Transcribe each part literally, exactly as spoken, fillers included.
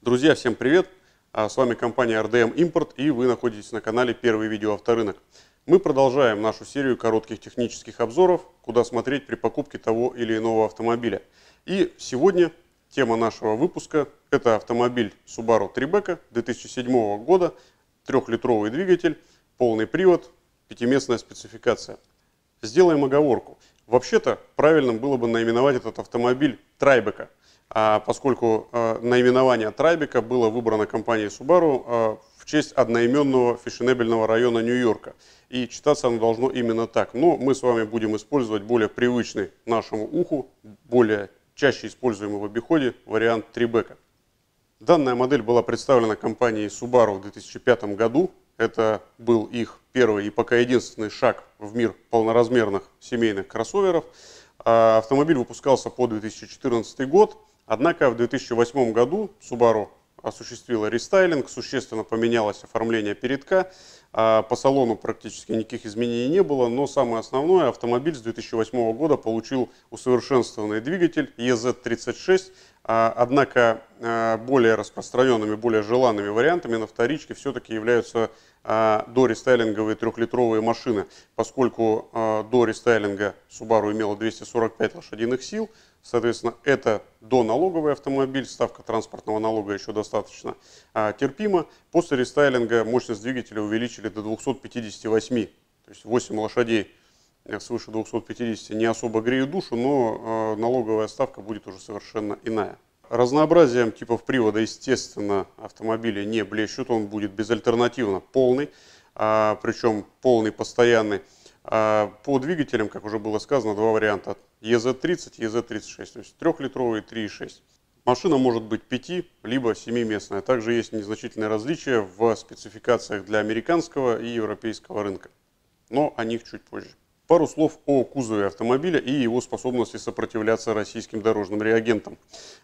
Друзья, всем привет! С вами компания эр дэ эм Import, и вы находитесь на канале Первый видео авторынок. Мы продолжаем нашу серию коротких технических обзоров, куда смотреть при покупке того или иного автомобиля. И сегодня тема нашего выпуска – это автомобиль Subaru Tribeca две тысячи седьмого года, трехлитровый двигатель, полный привод, пятиместная спецификация. Сделаем оговорку. Вообще-то правильным было бы наименовать этот автомобиль Tribeca, поскольку наименование Tribeca было выбрано компанией Subaru в честь одноименного фешенебельного района Нью-Йорка. И читаться оно должно именно так. Но мы с вами будем использовать более привычный нашему уху, более чаще используемый в обиходе вариант Tribeca. Данная модель была представлена компанией Subaru в две тысячи пятом году. Это был их первый и пока единственный шаг в мир полноразмерных семейных кроссоверов. Автомобиль выпускался по две тысячи четырнадцатый год, однако в две тысячи восьмом году Subaru осуществила рестайлинг, существенно поменялось оформление передка, по салону практически никаких изменений не было, но самое основное, автомобиль с две тысячи восьмого года получил усовершенствованный двигатель и зет тридцать шесть, однако более распространенными, более желанными вариантами на вторичке все-таки являются дорестайлинговые трехлитровые машины, поскольку до рестайлинга Subaru имела двести сорок пять лошадиных сил. Соответственно, это доналоговый автомобиль, ставка транспортного налога еще достаточно а, терпима. После рестайлинга мощность двигателя увеличили до двухсот пятидесяти восьми, то есть восемь лошадей свыше двухсот пятидесяти не особо греют душу, но а, налоговая ставка будет уже совершенно иная. Разнообразием типов привода, естественно, автомобиля не блещут, он будет безальтернативно полный, а, причем полный постоянный. А, по двигателям, как уже было сказано, два варианта. и зет тридцать и и зет тридцать шесть, то есть трехлитровый три и шесть. Машина может быть пяти либо семиместная. Также есть незначительные различия в спецификациях для американского и европейского рынка. Но о них чуть позже. Пару слов о кузове автомобиля и его способности сопротивляться российским дорожным реагентам.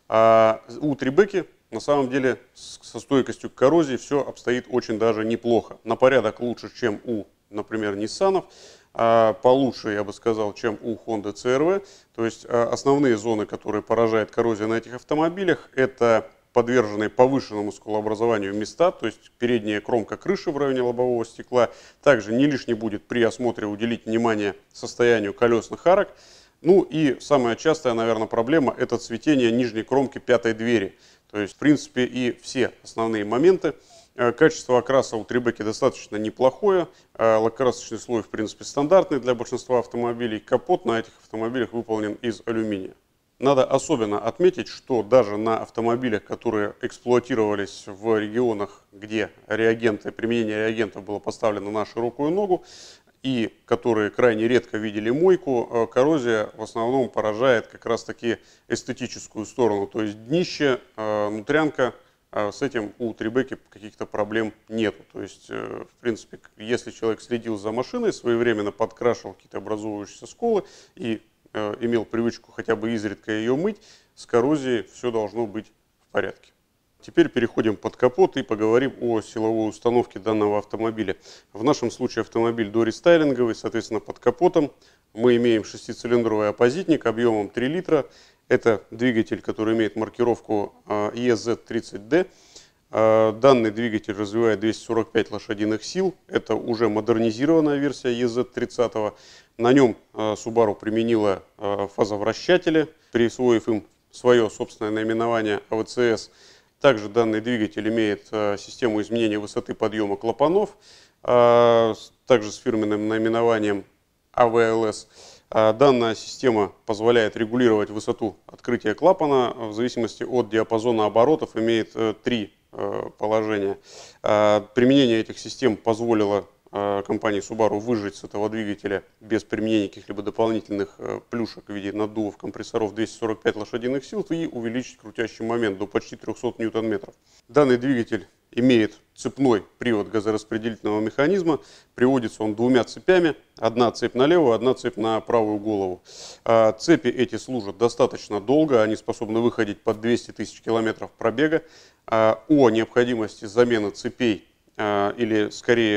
А у Tribeca на самом деле со стойкостью к коррозии все обстоит очень даже неплохо. На порядок лучше, чем у, например, Nissan. Получше, я бы сказал, чем у Honda си эр ви. То есть основные зоны, которые поражает коррозия на этих автомобилях, это подверженные повышенному сколообразованию места, то есть передняя кромка крыши в районе лобового стекла. Также не лишне будет при осмотре уделить внимание состоянию колесных арок. Ну и самая частая, наверное, проблема – это цветение нижней кромки пятой двери. То есть, в принципе, и все основные моменты. Качество окраса у Tribeca достаточно неплохое, лакокрасочный слой в принципе стандартный для большинства автомобилей, капот на этих автомобилях выполнен из алюминия. Надо особенно отметить, что даже на автомобилях, которые эксплуатировались в регионах, где реагенты, применение реагентов было поставлено на широкую ногу, и которые крайне редко видели мойку, коррозия в основном поражает как раз таки эстетическую сторону, то есть днище, внутрянка. С этим у Tribeca каких-то проблем нет. То есть, в принципе, если человек следил за машиной, своевременно подкрашивал какие-то образовывающиеся сколы и э, имел привычку хотя бы изредка ее мыть, с коррозией все должно быть в порядке. Теперь переходим под капот и поговорим о силовой установке данного автомобиля. В нашем случае автомобиль дорестайлинговый, соответственно, под капотом мы имеем шестицилиндровый оппозитник объемом три литра. Это двигатель, который имеет маркировку и зет тридцать ди. Данный двигатель развивает двести сорок пять лошадиных сил. Это уже модернизированная версия и зет тридцать. На нем Subaru применила фазовращатели, присвоив им свое собственное наименование а вэ цэ эс. Также данный двигатель имеет систему изменения высоты подъема клапанов, также с фирменным наименованием а вэ эл эс. Данная система позволяет регулировать высоту открытия клапана в зависимости от диапазона оборотов, имеет три положения. Применение этих систем позволило компании Subaru выжать с этого двигателя без применения каких-либо дополнительных плюшек в виде наддувов компрессоров двести сорок пять лошадиных сил и увеличить крутящий момент до почти трёхсот ньютон-метров. Данный двигатель имеет цепной привод газораспределительного механизма, приводится он двумя цепями, одна цепь на левую, одна цепь на правую голову. Цепи эти служат достаточно долго, они способны выходить под двести тысяч километров пробега. О необходимости замены цепей или скорее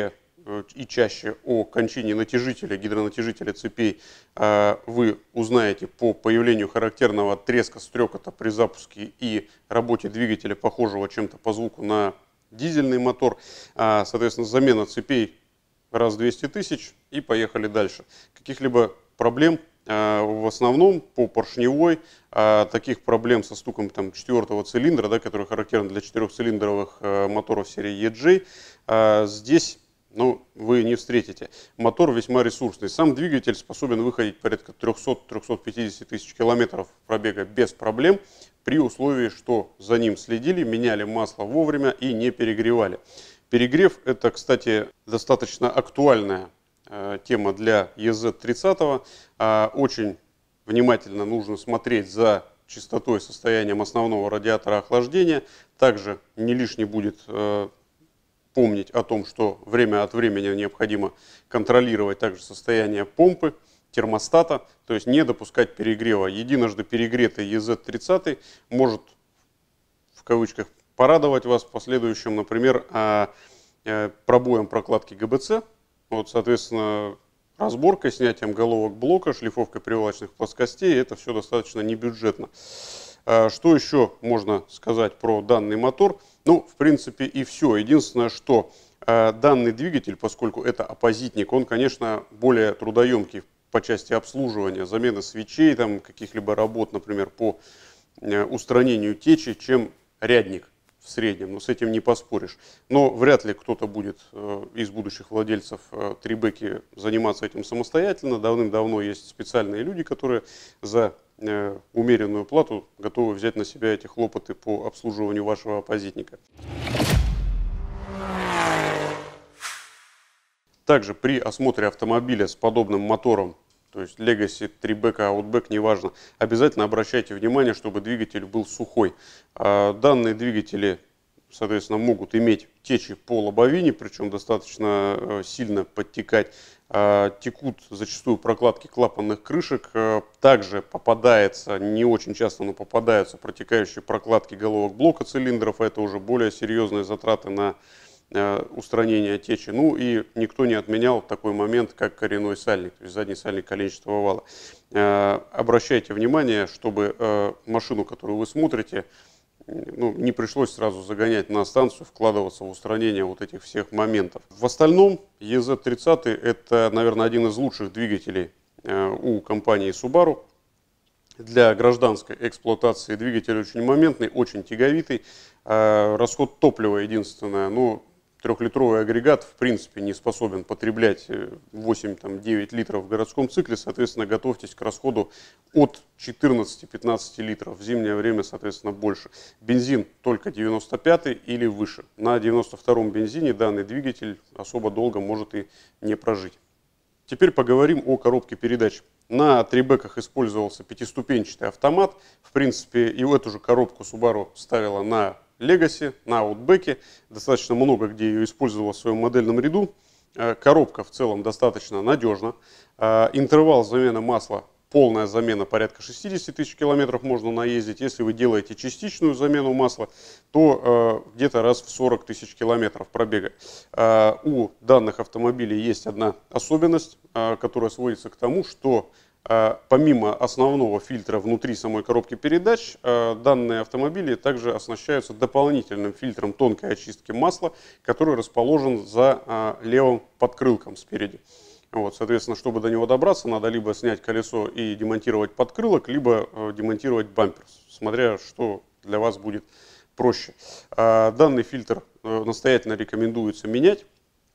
и чаще о кончине натяжителя, гидронатяжителя цепей вы узнаете по появлению характерного треска, стрекота при запуске и работе двигателя, похожего чем-то по звуку на дизельный мотор. Соответственно, замена цепей раз двести тысяч и поехали дальше. Каких-либо проблем в основном по поршневой, таких проблем со стуком там, четвертого цилиндра, да, который характерен для четырехцилиндровых моторов серии и джей, здесь ну, вы не встретите. Мотор весьма ресурсный. Сам двигатель способен выходить порядка трёхсот — трёхсот пятидесяти тысяч километров пробега без проблем, при условии, что за ним следили, меняли масло вовремя и не перегревали. Перегрев – это, кстати, достаточно актуальная тема для и зет тридцать. Очень внимательно нужно смотреть за частотой, состоянием основного радиатора охлаждения. Также не лишне будет помнить о том, что время от времени необходимо контролировать также состояние помпы, термостата, то есть не допускать перегрева. Единожды перегретый и зет тридцать может в кавычках порадовать вас в последующем, например, пробоем прокладки гэ бэ цэ. Вот, соответственно, разборкой, снятием головок блока, шлифовкой приволочных плоскостей, это все достаточно небюджетно. Что еще можно сказать про данный мотор? Ну, в принципе, и все. Единственное, что данный двигатель, поскольку это оппозитник, он, конечно, более трудоемкий по части обслуживания, замены свечей, там каких-либо работ, например, по устранению течи, чем рядник в среднем, но с этим не поспоришь. Но вряд ли кто-то будет э, из будущих владельцев э, трибеки заниматься этим самостоятельно. Давным-давно есть специальные люди, которые за э, умеренную плату готовы взять на себя эти хлопоты по обслуживанию вашего оппозитника. Также при осмотре автомобиля с подобным мотором, то есть Legacy, Tribeca, Outback, неважно, обязательно обращайте внимание, чтобы двигатель был сухой. Данные двигатели, соответственно, могут иметь течи по лобовине, причем достаточно сильно подтекать. Текут зачастую прокладки клапанных крышек. Также попадается, не очень часто, но попадаются протекающие прокладки головок блока цилиндров. Это уже более серьезные затраты на устранения течи. Ну и никто не отменял такой момент, как коренной сальник, то есть задний сальник коленчатого вала. Обращайте внимание, чтобы машину, которую вы смотрите, ну, не пришлось сразу загонять на станцию, вкладываться в устранение вот этих всех моментов. В остальном и зет тридцать это, наверное, один из лучших двигателей у компании Subaru. Для гражданской эксплуатации двигатель очень моментный, очень тяговитый. Расход топлива единственное, ну, трехлитровый агрегат в принципе не способен потреблять восемь-девять литров в городском цикле, соответственно, готовьтесь к расходу от четырнадцати — пятнадцати литров, в зимнее время, соответственно, больше. Бензин только девяносто пятый или выше. На девяносто втором бензине данный двигатель особо долго может и не прожить. Теперь поговорим о коробке передач. На трибеках использовался пятиступенчатый автомат. В принципе, и в эту же коробку Subaru ставила на Legacy, на Outback. Достаточно много где ее использовала в своем модельном ряду. Коробка в целом достаточно надежна. Интервал замены масла, полная замена порядка шестидесяти тысяч километров можно наездить. Если вы делаете частичную замену масла, то где-то раз в сорок тысяч километров пробега. У данных автомобилей есть одна особенность, которая сводится к тому, что помимо основного фильтра внутри самой коробки передач, данные автомобили также оснащаются дополнительным фильтром тонкой очистки масла, который расположен за левым подкрылком спереди. Вот, соответственно, чтобы до него добраться, надо либо снять колесо и демонтировать подкрылок, либо демонтировать бампер, смотря что для вас будет проще. Данный фильтр настоятельно рекомендуется менять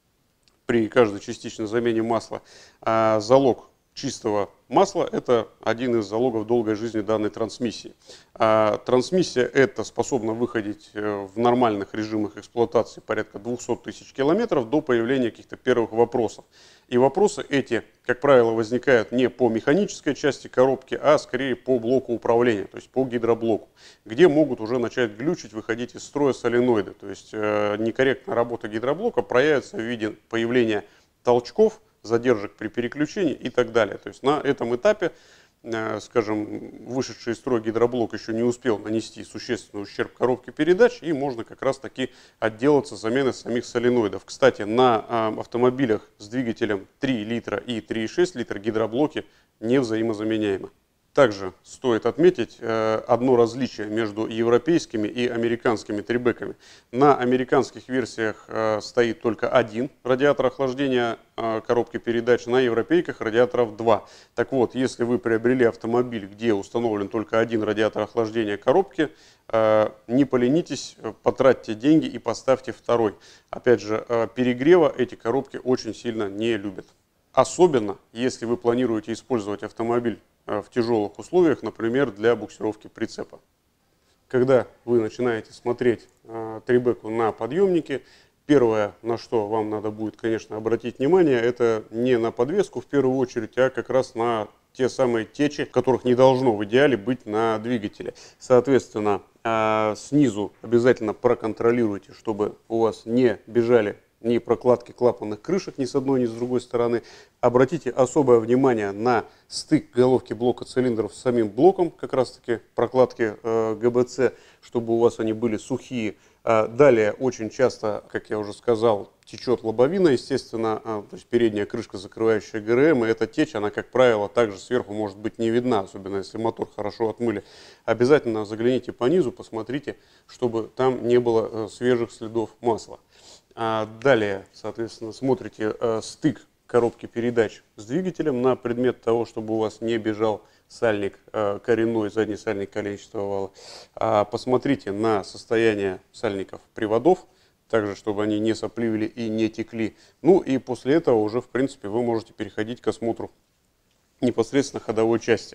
при каждой частичной замене масла. Залог чистого масла – это один из залогов долгой жизни данной трансмиссии. А трансмиссия эта способна выходить в нормальных режимах эксплуатации порядка двухсот тысяч километров до появления каких-то первых вопросов. И вопросы эти, как правило, возникают не по механической части коробки, а скорее по блоку управления, то есть по гидроблоку, где могут уже начать глючить, выходить из строя соленоиды. То есть э, некорректная работа гидроблока проявится в виде появления толчков, задержек при переключении и так далее. То есть на этом этапе скажем, вышедший из строя гидроблок еще не успел нанести существенный ущерб коробке передач, и можно как раз таки отделаться заменой самих соленоидов. Кстати, на автомобилях с двигателем три литра и три и шесть литра гидроблоки не взаимозаменяемы. Также стоит отметить э, одно различие между европейскими и американскими трибеками. На американских версиях э, стоит только один радиатор охлаждения э, коробки передач, на европейках радиаторов два. Так вот, если вы приобрели автомобиль, где установлен только один радиатор охлаждения коробки, э, не поленитесь, потратьте деньги и поставьте второй. Опять же, э, перегрева эти коробки очень сильно не любят. Особенно, если вы планируете использовать автомобиль в тяжелых условиях, например, для буксировки прицепа. Когда вы начинаете смотреть э, трибеку на подъемнике, первое, на что вам надо будет, конечно, обратить внимание, это не на подвеску в первую очередь, а как раз на те самые течи, которых не должно в идеале быть на двигателе. Соответственно, э, снизу обязательно проконтролируйте, чтобы у вас не бежали ни прокладки клапанных крышек ни с одной, ни с другой стороны. Обратите особое внимание на стык головки блока цилиндров с самим блоком, как раз таки прокладки э, ГБЦ, чтобы у вас они были сухие. А далее очень часто, как я уже сказал, течет лобовина, естественно, а, то есть передняя крышка, закрывающая ГРМ, и эта течь, она, как правило, также сверху может быть не видна, особенно если мотор хорошо отмыли. Обязательно загляните по низу, посмотрите, чтобы там не было э, свежих следов масла. А далее, соответственно, смотрите э, стык коробки передач с двигателем на предмет того, чтобы у вас не бежал сальник э, коренной, задний сальник коленчатого вала. А посмотрите на состояние сальников приводов, также, чтобы они не сопливили и не текли. Ну и после этого уже, в принципе, вы можете переходить к осмотру непосредственно ходовой части.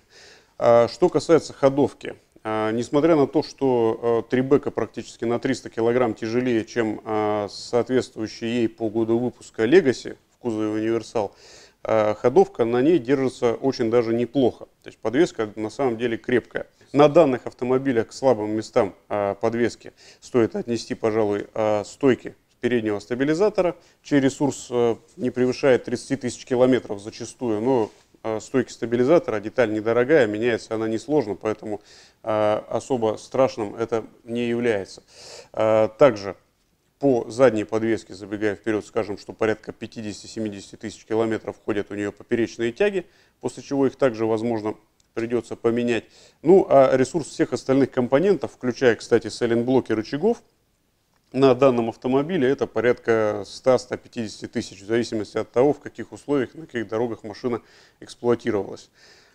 А что касается ходовки. Несмотря на то, что трибека практически на триста килограмм тяжелее, чем соответствующий ей по году выпуска Legacy в кузове универсал, ходовка на ней держится очень даже неплохо. То есть подвеска на самом деле крепкая. На данных автомобилях к слабым местам подвески стоит отнести, пожалуй, стойки переднего стабилизатора, чей ресурс не превышает тридцати тысяч километров зачастую, но стойки стабилизатора, деталь недорогая, меняется она несложно, поэтому э, особо страшным это не является. Э, также по задней подвеске, забегая вперед, скажем, что порядка пятидесяти-семидесяти тысяч километров ходят у нее поперечные тяги, после чего их также, возможно, придется поменять. Ну, а ресурс всех остальных компонентов, включая, кстати, сайлентблоки рычагов, на данном автомобиле это порядка ста — ста пятидесяти тысяч, в зависимости от того, в каких условиях, на каких дорогах машина эксплуатировалась.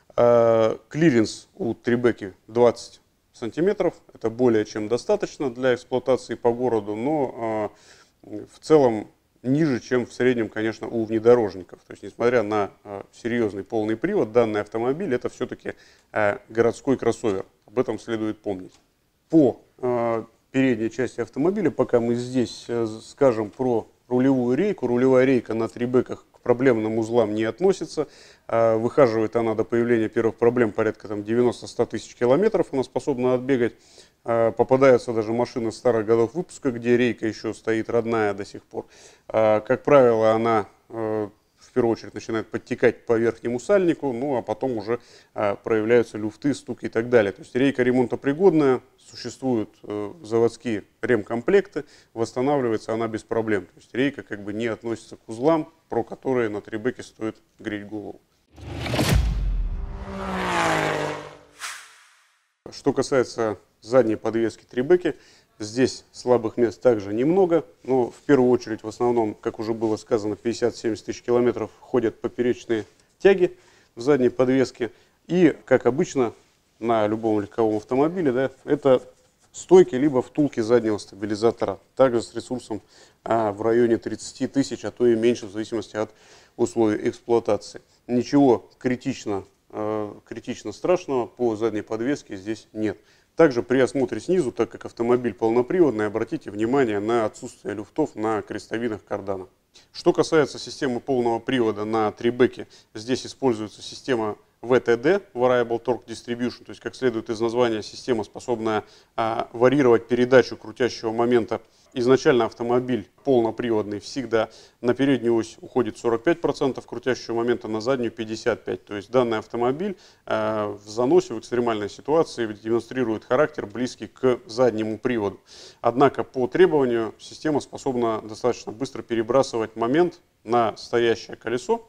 Клиренс у трибеки двадцать сантиметров, это более чем достаточно для эксплуатации по городу, но в целом ниже, чем в среднем, конечно, у внедорожников. То есть, несмотря на серьезный полный привод, данный автомобиль это все-таки городской кроссовер. Об этом следует помнить. По передней части автомобиля, пока мы здесь скажем про рулевую рейку. Рулевая рейка на трибеках к проблемным узлам не относится. Выхаживает она до появления первых проблем порядка девяноста-ста тысяч километров. Она способна отбегать. Попадаются даже машины старых годов выпуска, где рейка еще стоит родная до сих пор. Как правило, она в первую очередь начинает подтекать по верхнему сальнику, ну а потом уже а, проявляются люфты, стуки и так далее. То есть рейка ремонтопригодная, существуют э, заводские ремкомплекты, восстанавливается она без проблем. То есть рейка как бы не относится к узлам, про которые на трибеке стоит греть голову. Что касается задней подвески трибеки, здесь слабых мест также немного, но в первую очередь, в основном, как уже было сказано, пятьдесят-семьдесят тысяч километров ходят поперечные тяги в задней подвеске. И, как обычно, на любом легковом автомобиле, да, это стойки либо втулки заднего стабилизатора, также с ресурсом а, в районе тридцати тысяч, а то и меньше, в зависимости от условий эксплуатации. Ничего критично, э, критично страшного по задней подвеске здесь нет. Также при осмотре снизу, так как автомобиль полноприводный, обратите внимание на отсутствие люфтов на крестовинах кардана. Что касается системы полного привода на трибеке, здесь используется система ви ти ди, Variable Torque Distribution, то есть, как следует из названия, система, способная а, варьировать передачу крутящего момента изначально автомобиль полноприводный, всегда на переднюю ось уходит сорок пять процентов крутящего момента, на заднюю пятьдесят пять процентов. То есть данный автомобиль э, в заносе, в экстремальной ситуации демонстрирует характер близкий к заднему приводу. Однако по требованию система способна достаточно быстро перебрасывать момент на стоящее колесо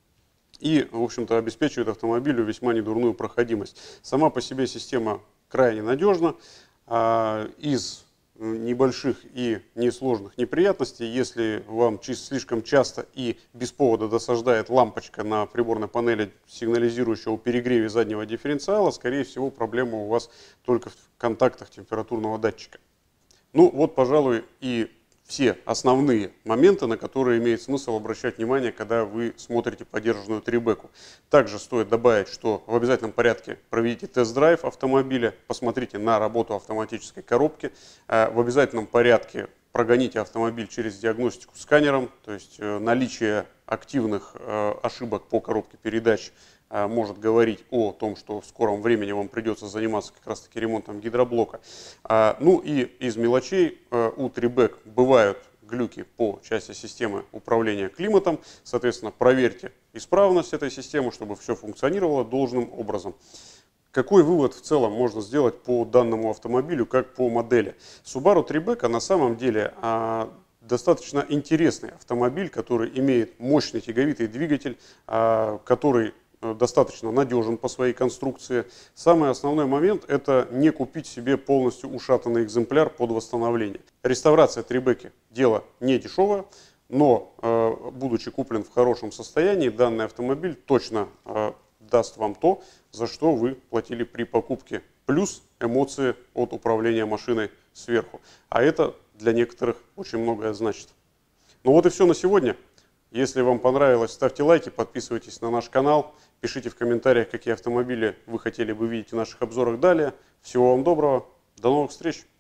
и, в общем-то, обеспечивает автомобилю весьма недурную проходимость. Сама по себе система крайне надежна. А, из небольших и несложных неприятностей, если вам слишком часто и без повода досаждает лампочка на приборной панели, сигнализирующая о перегреве заднего дифференциала, скорее всего, проблема у вас только в контактах температурного датчика. Ну вот, пожалуй, и все основные моменты, на которые имеет смысл обращать внимание, когда вы смотрите подержанную трибеку. Также стоит добавить, что в обязательном порядке проведите тест-драйв автомобиля, посмотрите на работу автоматической коробки. В обязательном порядке прогоните автомобиль через диагностику сканером, то есть наличие активных ошибок по коробке передач может говорить о том, что в скором времени вам придется заниматься как раз таки ремонтом гидроблока. Ну и из мелочей у трибек бывают глюки по части системы управления климатом. Соответственно, проверьте исправность этой системы, чтобы все функционировало должным образом. Какой вывод в целом можно сделать по данному автомобилю, как по модели? Subaru Tribeca на самом деле достаточно интересный автомобиль, который имеет мощный тяговитый двигатель, который достаточно надежен по своей конструкции. Самый основной момент – это не купить себе полностью ушатанный экземпляр под восстановление. Реставрация Трибеки – дело не дешевое, но, будучи куплен в хорошем состоянии, данный автомобиль точно даст вам то, за что вы платили при покупке, плюс эмоции от управления машиной сверху. А это для некоторых очень многое значит. Ну вот и все на сегодня. Если вам понравилось, ставьте лайки, подписывайтесь на наш канал, пишите в комментариях, какие автомобили вы хотели бы видеть в наших обзорах далее. Всего вам доброго, до новых встреч!